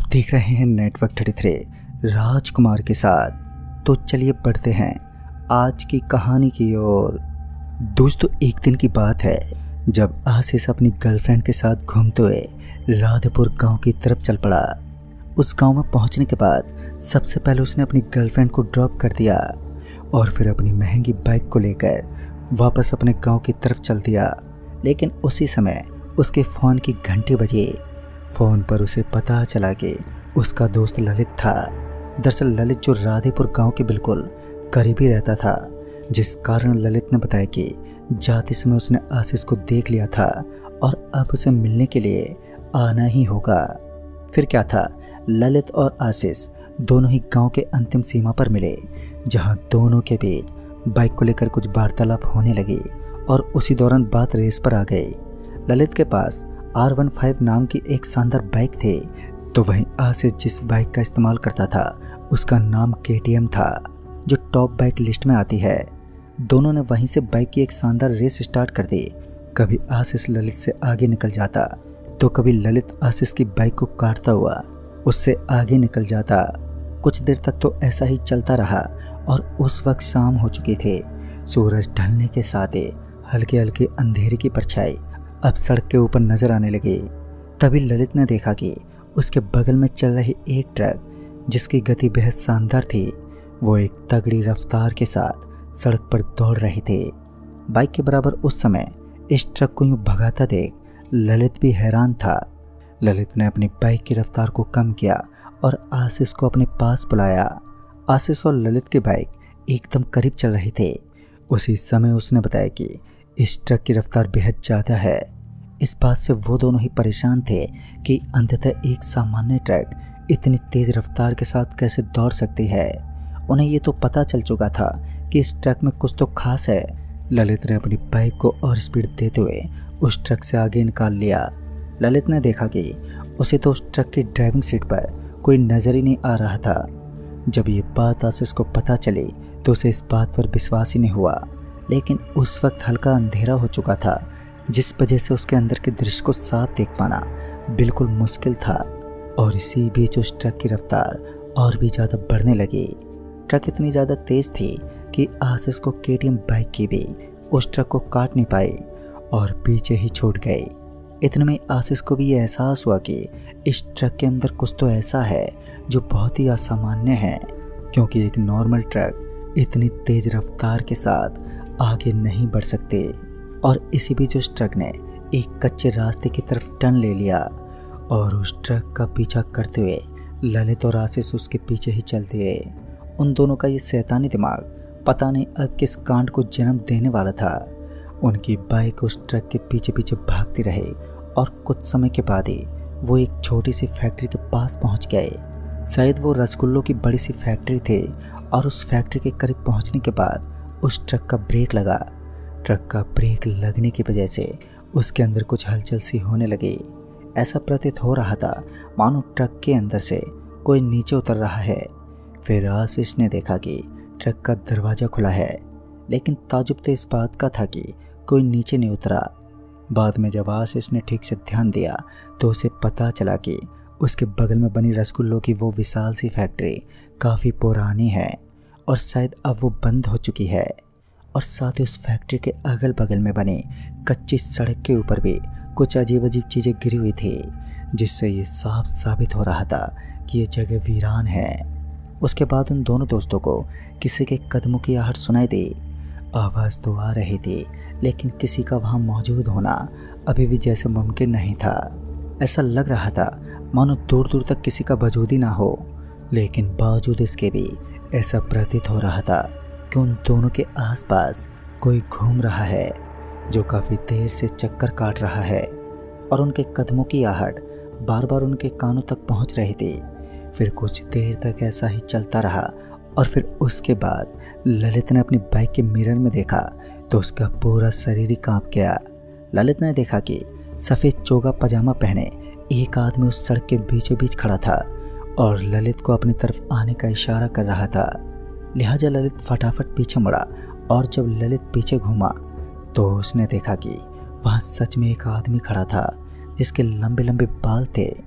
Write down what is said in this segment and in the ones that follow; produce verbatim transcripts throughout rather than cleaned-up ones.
देख रहे हैं नेटवर्क तैंतीस राजकुमार के साथ। तो चलिए बढ़ते हैं आज की कहानी की ओर। दोस्तों, एक दिन की बात है जब आशीष अपनी गर्लफ्रेंड के साथ घूमते हुए राधेपुर गांव की तरफ चल पड़ा। उस गांव में पहुंचने के बाद सबसे पहले उसने अपनी गर्लफ्रेंड को ड्रॉप कर दिया और फिर अपनी महंगी बाइक को लेकर वापस अपने गांव की तरफ चल दिया। लेकिन उसी समय उसके फ़ोन की घंटी बजी। फ़ोन पर उसे पता चला कि उसका दोस्त ललित था। दरअसल ललित जो राधेपुर गांव के बिल्कुल करीब ही रहता था, जिस कारण ललित ने बताया कि जाते समय उसने आशीष को देख लिया था और अब उसे मिलने के लिए आना ही होगा। फिर क्या था, ललित और आशीष दोनों ही गांव के अंतिम सीमा पर मिले, जहां दोनों के बीच बाइक को लेकर कुछ वार्तालाप होने लगी और उसी दौरान बात रेस पर आ गई। ललित के पास आर वन फाइव नाम की एक शानदार बाइक थी, तो वहीं आशीष जिस बाइक का इस्तेमाल करता था उसका नाम के टी एम था, जो टॉप बाइक लिस्ट में आती है। दोनों ने वहीं से बाइक की एक शानदार रेस स्टार्ट कर दी। कभी आशीष ललित से आगे निकल जाता तो कभी ललित आशीष की बाइक को काटता हुआ उससे आगे निकल जाता। कुछ देर तक तो ऐसा ही चलता रहा और उस वक्त शाम हो चुकी थी। सूरज ढलने के साथ ही हल्के हल्के अंधेरे की परछाई अब सड़क के ऊपर नजर आने लगी। तभी ललित ने देखा कि उसके बगल में चल रही एक ट्रक, जिसकी गति बेहद शानदार थी, वो एक तगड़ी रफ्तार के साथ सड़क पर दौड़ रही थी। बाइक के बराबर उस समय इस ट्रक को यूं भगाता देख ललित भी हैरान था। ललित ने अपनी बाइक की रफ्तार को कम किया और आशीष को अपने पास बुलाया। आशीष और ललित की बाइक एकदम करीब चल रही थी। उसी समय उसने बताया कि इस ट्रक की रफ्तार बेहद ज़्यादा है। इस बात से वो दोनों ही परेशान थे कि अंततः एक सामान्य ट्रक इतनी तेज़ रफ्तार के साथ कैसे दौड़ सकती है। उन्हें ये तो पता चल चुका था कि इस ट्रक में कुछ तो खास है। ललित ने अपनी बाइक को और स्पीड देते हुए उस ट्रक से आगे निकाल लिया। ललित ने देखा कि उसे तो उस ट्रक की ड्राइविंग सीट पर कोई नज़र ही नहीं आ रहा था। जब ये बात आशीष को पता चली तो उसे इस बात पर विश्वास ही नहीं हुआ। लेकिन उस वक्त हल्का अंधेरा हो चुका था, जिस वजह से उसके अंदर के दृश्य को साफ देख पाना बिल्कुल मुश्किल था। और इसी बीच उस ट्रक की रफ्तार और भी ज़्यादा बढ़ने लगी। ट्रक इतनी ज़्यादा तेज़ थी कि आशीष को के टी एम बाइक की भी उस ट्रक को काट नहीं पाई और पीछे ही छूट गई। इतने में आशीष को भी ये एहसास हुआ कि इस ट्रक के अंदर कुछ तो ऐसा है जो बहुत ही असामान्य है, क्योंकि एक नॉर्मल ट्रक इतनी तेज़ रफ्तार के साथ आगे नहीं बढ़ सकते। और इसी बीच उस ट्रक ने एक कच्चे रास्ते की तरफ टर्न ले लिया और उस ट्रक का पीछा करते हुए ललित और आशीष उसके पीछे ही चलते गए। उन दोनों का ये शैतानी दिमाग पता नहीं अब किस कांड को जन्म देने वाला था। उनकी बाइक उस ट्रक के पीछे पीछे भागती रही और कुछ समय के बाद ही वो एक छोटी सी फैक्ट्री के पास पहुंच गए। शायद वो रसगुल्लों की बड़ी सी फैक्ट्री थी और उस फैक्ट्री के करीब पहुंचने के बाद उस ट्रक का ब्रेक लगा। ट्रक का ब्रेक लगने की वजह से उसके अंदर कुछ हलचल सी होने लगी। ऐसा प्रतीत हो रहा था मानो ट्रक के अंदर से कोई नीचे उतर रहा है। फिर आशीष ने देखा कि ट्रक का दरवाज़ा खुला है, लेकिन ताजुब तो इस बात का था कि कोई नीचे नहीं उतरा। बाद में जब आशीष ने ठीक से ध्यान दिया तो उसे पता चला कि उसके बगल में बनी रसगुल्लों की वो विशाल सी फैक्ट्री काफ़ी पुरानी है और शायद अब वो बंद हो चुकी है। और साथ ही उस फैक्ट्री के अगल बगल में बनी कच्ची सड़क के ऊपर भी कुछ अजीब अजीब चीज़ें गिरी हुई थी, जिससे ये साफ साबित हो रहा था कि ये जगह वीरान है। उसके बाद उन दोनों दोस्तों को किसी के कदमों की आहट सुनाई दी। आवाज़ तो आ रही थी, लेकिन किसी का वहाँ मौजूद होना अभी भी जैसे मुमकिन नहीं था। ऐसा लग रहा था मानो दूर दूर तक किसी का वजूद ही ना हो। लेकिन बावजूद इसके भी ऐसा प्रतीत हो रहा था कि उन दोनों के आसपास कोई घूम रहा है, जो काफ़ी देर से चक्कर काट रहा है और उनके कदमों की आहट बार बार उनके कानों तक पहुंच रही थी। फिर कुछ देर तक ऐसा ही चलता रहा और फिर उसके बाद ललित ने अपनी बाइक के मिरर में देखा तो उसका पूरा शरीर ही कांप गया। ललित ने देखा कि सफ़ेद चोगा पजामा पहने एक आदमी उस सड़क के बीचों बीच खड़ा था और ललित को अपनी तरफ आने का इशारा कर रहा था। लिहाजा ललित फटाफट पीछे मुड़ा और जब ललित पीछे घूमा तो उसने देखा कि वहाँ सच में एक आदमी खड़ा था, जिसके लंबे लंबे बाल थे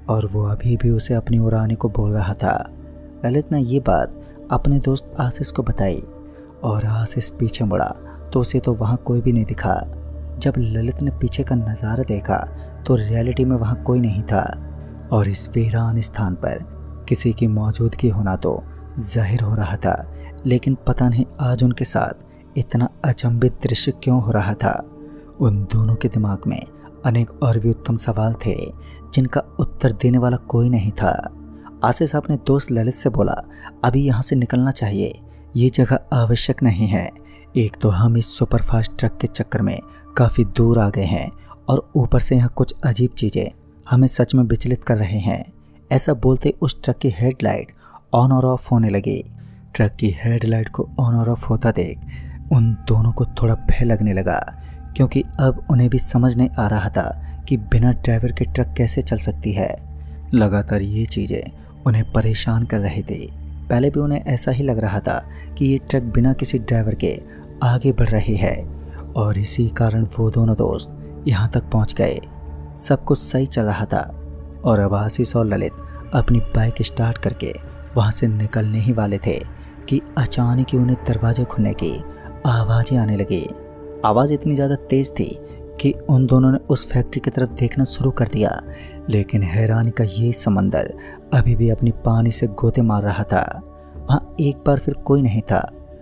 और वो अभी भी उसे अपनी ओर आने को बोल रहा था। ललित ने ये बात अपने दोस्त आशीष को बताई और आशीष पीछे मुड़ा तो उसे तो वहाँ कोई भी नहीं दिखा। जब ललित ने पीछे का नज़ारा देखा तो रियलिटी में वहाँ कोई नहीं था और इस वीरान स्थान पर किसी की मौजूदगी होना तो जाहिर हो रहा था। लेकिन पता नहीं आज उनके साथ इतना अचंभित दृश्य क्यों हो रहा था। उन दोनों के दिमाग में अनेक और भी उत्तम सवाल थे जिनका उत्तर देने वाला कोई नहीं था। आशीष अपने दोस्त ललित से बोला, अभी यहाँ से निकलना चाहिए, ये जगह आवश्यक नहीं है। एक तो हम इस सुपरफास्ट ट्रक के चक्कर में काफ़ी दूर आ गए हैं और ऊपर से यहाँ कुछ अजीब चीज़ें हमें सच में विचलित कर रहे हैं। ऐसा बोलते उस ट्रक की हेडलाइट ऑन और ऑफ होने लगी। ट्रक की हेडलाइट को ऑन और ऑफ होता देख उन दोनों को थोड़ा भय लगने लगा, क्योंकि अब उन्हें भी समझ नहीं आ रहा था कि बिना ड्राइवर के ट्रक कैसे चल सकती है। लगातार ये चीज़ें उन्हें परेशान कर रही थी। पहले भी उन्हें ऐसा ही लग रहा था कि ये ट्रक बिना किसी ड्राइवर के आगे बढ़ रही है और इसी कारण वो दोनों दोस्त यहाँ तक पहुँच गए। सब कुछ सही चल रहा था और अब आशीष और ललित अपनी बाइक स्टार्ट करके वहाँ से निकलने ही वाले थे कि अचानक ही उन्हें दरवाजे खुलने की आवाज़ें आने लगी। आवाज़ इतनी ज़्यादा तेज़ थी कि उन दोनों ने उस फैक्ट्री की तरफ देखना शुरू कर दिया, लेकिन हैरानी का ये समंदर अभी भी अपनी पानी से गोते मार रहा था। वहाँ एक बार फिर कोई नहीं था।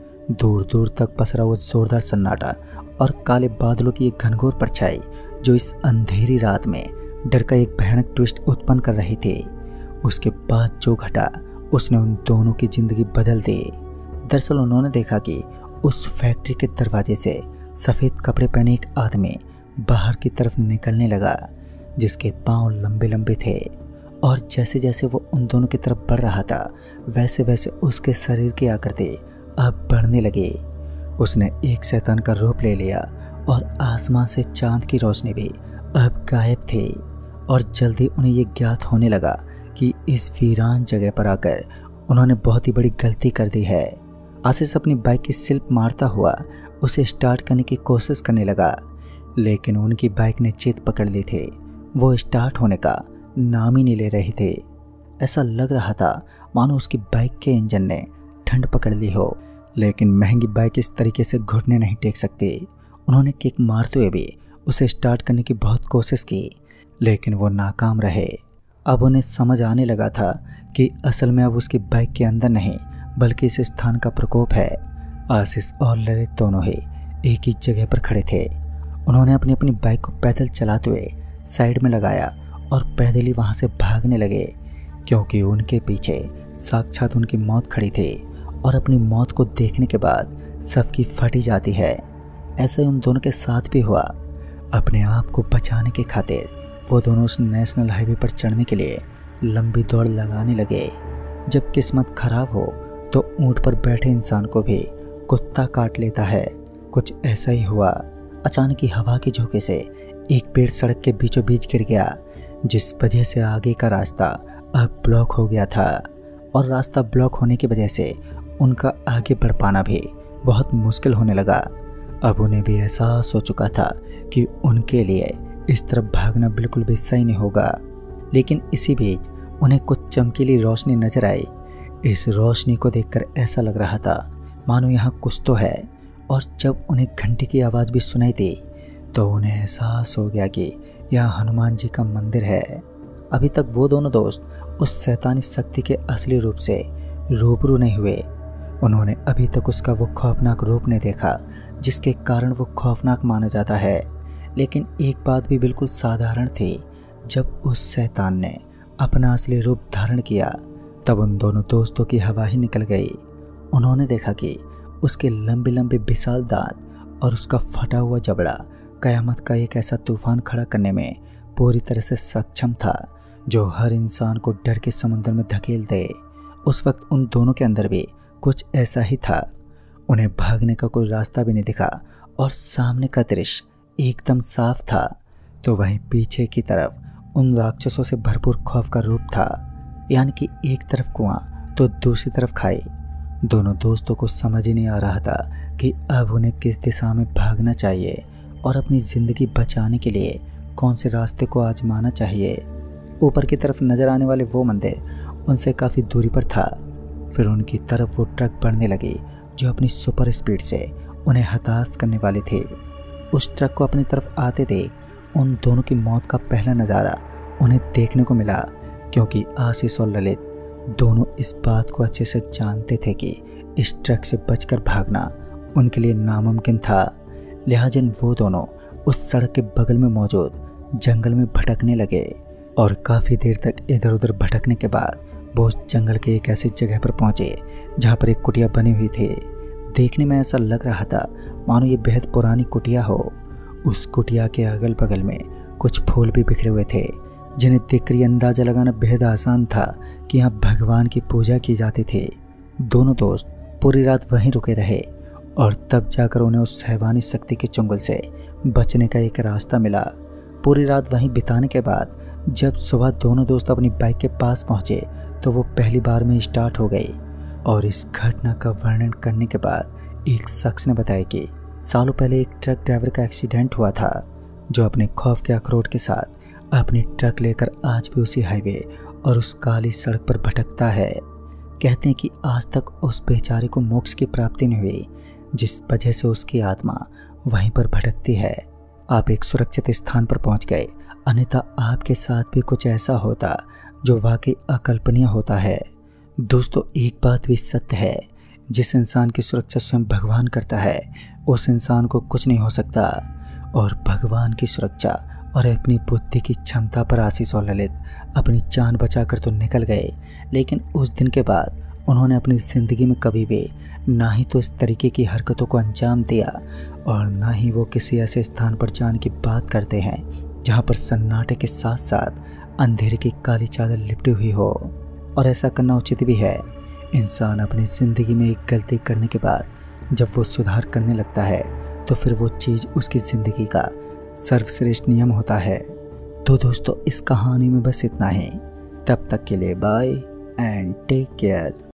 दूर दूर तक पसरा हुआ जोरदार सन्नाटा और काले बादलों की एक घनघोर परछाई जो इस अंधेरी रात में डर का एक भयानक ट्विस्ट उत्पन्न कर रही थी। उसके बाद जो घटा उसने उन दोनों की जिंदगी बदल दी। दरअसल उन्होंने देखा कि उस फैक्ट्री के दरवाजे से सफ़ेद कपड़े पहने एक आदमी बाहर की तरफ निकलने लगा, जिसके पांव लंबे लंबे थे और जैसे जैसे वो उन दोनों की तरफ बढ़ रहा था वैसे वैसे उसके शरीर की आकृति अब बढ़ने लगी। उसने एक शैतान का रूप ले लिया और आसमान से चांद की रोशनी भी अब गायब थी और जल्दी उन्हें ये ज्ञात होने लगा कि इस वीरान जगह पर आकर उन्होंने बहुत ही बड़ी गलती कर दी है। आशीष अपनी बाइक की सिल्प मारता हुआ उसे स्टार्ट करने की कोशिश करने लगा, लेकिन उनकी बाइक ने चित पकड़ ली थी। वो स्टार्ट होने का नाम ही नहीं ले रही थी। ऐसा लग रहा था मानो उसकी बाइक के इंजन ने ठंड पकड़ ली हो, लेकिन महंगी बाइक इस तरीके से घुटने नहीं टेक सकती। उन्होंने किक मारते हुए भी उसे स्टार्ट करने की बहुत कोशिश की, लेकिन वो नाकाम रहे। अब उन्हें समझ आने लगा था कि असल में अब उसकी बाइक के अंदर नहीं बल्कि इस स्थान का प्रकोप है। आशीष और ललित दोनों ही एक ही जगह पर खड़े थे। उन्होंने अपनी अपनी बाइक को पैदल चलाते हुए साइड में लगाया और पैदल ही वहाँ से भागने लगे, क्योंकि उनके पीछे साक्षात उनकी मौत खड़ी थी और अपनी मौत को देखने के बाद सबकी फटी जाती है। ऐसे उन दोनों के साथ भी हुआ। अपने आप को बचाने के खातिर वो दोनों उस नेशनल हाईवे पर चढ़ने के लिए लंबी दौड़ लगाने लगे। जब किस्मत खराब हो तो ऊंट पर बैठे इंसान को भी कुत्ता काट लेता है। कुछ ऐसा ही हुआ। अचानक ही हवा के झोंके से एक पेड़ सड़क के बीचों बीच गिर गया, जिस वजह से आगे का रास्ता अब ब्लॉक हो गया था और रास्ता ब्लॉक होने की वजह से उनका आगे बढ़ पाना भी बहुत मुश्किल होने लगा। अब उन्हें भी एहसास हो चुका था कि उनके लिए इस तरफ भागना बिल्कुल भी सही नहीं होगा। लेकिन इसी बीच उन्हें कुछ चमकीली रोशनी नजर आई। इस रोशनी को देखकर ऐसा लग रहा था मानो यहाँ कुछ तो है, और जब उन्हें घंटी की आवाज़ भी सुनाई दी तो उन्हें एहसास हो गया कि यह हनुमान जी का मंदिर है। अभी तक वो दोनों दोस्त उस शैतानी शक्ति के असली रूप से रूबरू नहीं हुए। उन्होंने अभी तक उसका वो खौफनाक रूप नहीं देखा जिसके कारण वो खौफनाक माना जाता है। लेकिन एक बात भी बिल्कुल साधारण थी, जब उस शैतान ने अपना असली रूप धारण किया तब उन दोनों दोस्तों की हवा ही निकल गई। उन्होंने देखा कि उसके लंबे लंबे विशाल दांत और उसका फटा हुआ जबड़ा कयामत का एक ऐसा तूफान खड़ा करने में पूरी तरह से सक्षम था जो हर इंसान को डर के समुद्र में धकेल दे। उस वक्त उन दोनों के अंदर भी कुछ ऐसा ही था। उन्हें भागने का कोई रास्ता भी नहीं दिखा और सामने का दृश्य एकदम साफ था, तो वहीं पीछे की तरफ उन राक्षसों से भरपूर खौफ का रूप था। यानी कि एक तरफ कुआं तो दूसरी तरफ खाई। दोनों दोस्तों को समझ ही नहीं आ रहा था कि अब उन्हें किस दिशा में भागना चाहिए और अपनी ज़िंदगी बचाने के लिए कौन से रास्ते को आजमाना चाहिए। ऊपर की तरफ नजर आने वाले वो मंदिर उनसे काफ़ी दूरी पर था। फिर उनकी तरफ वो ट्रक बढ़ने लगी जो अपनी सुपर स्पीड से उन्हें हताश करने वाले थे। उस ट्रक को अपनी तरफ आते देख उन दोनों की मौत का पहला नज़ारा उन्हें देखने को मिला, क्योंकि आशीष और ललित दोनों इस बात को अच्छे से जानते थे कि इस ट्रक से बचकर भागना उनके लिए नामुमकिन था। लिहाजा वो दोनों उस सड़क के बगल में मौजूद जंगल में भटकने लगे और काफ़ी देर तक इधर उधर भटकने के बाद वो उस जंगल के एक ऐसी जगह पर पहुंचे जहां पर एक कुटिया बनी हुई थी। देखने में ऐसा लग रहा था मानो ये बेहद पुरानी कुटिया हो। उस कुटिया के अगल बगल में कुछ फूल भी बिखरे हुए थे, जिन्हें देखकर ये अंदाज़ा लगाना बेहद आसान था कि यहाँ भगवान की पूजा की जाती थी। दोनों दोस्त पूरी रात वहीं रुके रहे और तब जाकर उन्हें उस हैवानी शक्ति के चुंगल से बचने का एक रास्ता मिला। पूरी रात वहीं बिताने के बाद जब सुबह दोनों दोस्त अपनी बाइक के पास पहुंचे तो वो पहली बार में स्टार्ट हो गई। और इस घटना का वर्णन करने के बाद एक शख्स ने बताया कि सालों पहले एक ट्रक ड्राइवर का एक्सीडेंट हुआ था, जो अपने खौफ के अखरोट के साथ अपनी ट्रक लेकर आज भी उसी हाईवे और उस काली सड़क पर भटकता है। कहते हैं कि आज तक उस बेचारे को मोक्ष की प्राप्ति नहीं हुई, जिस वजह से उसकी आत्मा वहीं पर भटकती है। आप एक सुरक्षित स्थान पर पहुंच गए, अन्यथा आपके साथ भी कुछ ऐसा होता जो वाकई अकल्पनीय होता है। दोस्तों, एक बात भी सत्य है, जिस इंसान की सुरक्षा स्वयं भगवान करता है उस इंसान को कुछ नहीं हो सकता। और भगवान की सुरक्षा और अपनी बुद्धि की क्षमता पर आशीष और ललित अपनी जान बचाकर तो निकल गए, लेकिन उस दिन के बाद उन्होंने अपनी ज़िंदगी में कभी भी ना ही तो इस तरीके की हरकतों को अंजाम दिया और ना ही वो किसी ऐसे स्थान पर जाने की बात करते हैं जहाँ पर सन्नाटे के साथ साथ अंधेरे की काली चादर लिपटी हुई हो। और ऐसा करना उचित भी है। इंसान अपनी ज़िंदगी में एक गलती करने के बाद जब वो सुधार करने लगता है तो फिर वो चीज़ उसकी ज़िंदगी का सर्वश्रेष्ठ नियम होता है। तो दोस्तों, इस कहानी में बस इतना ही। तब तक के लिए बाय एंड टेक केयर।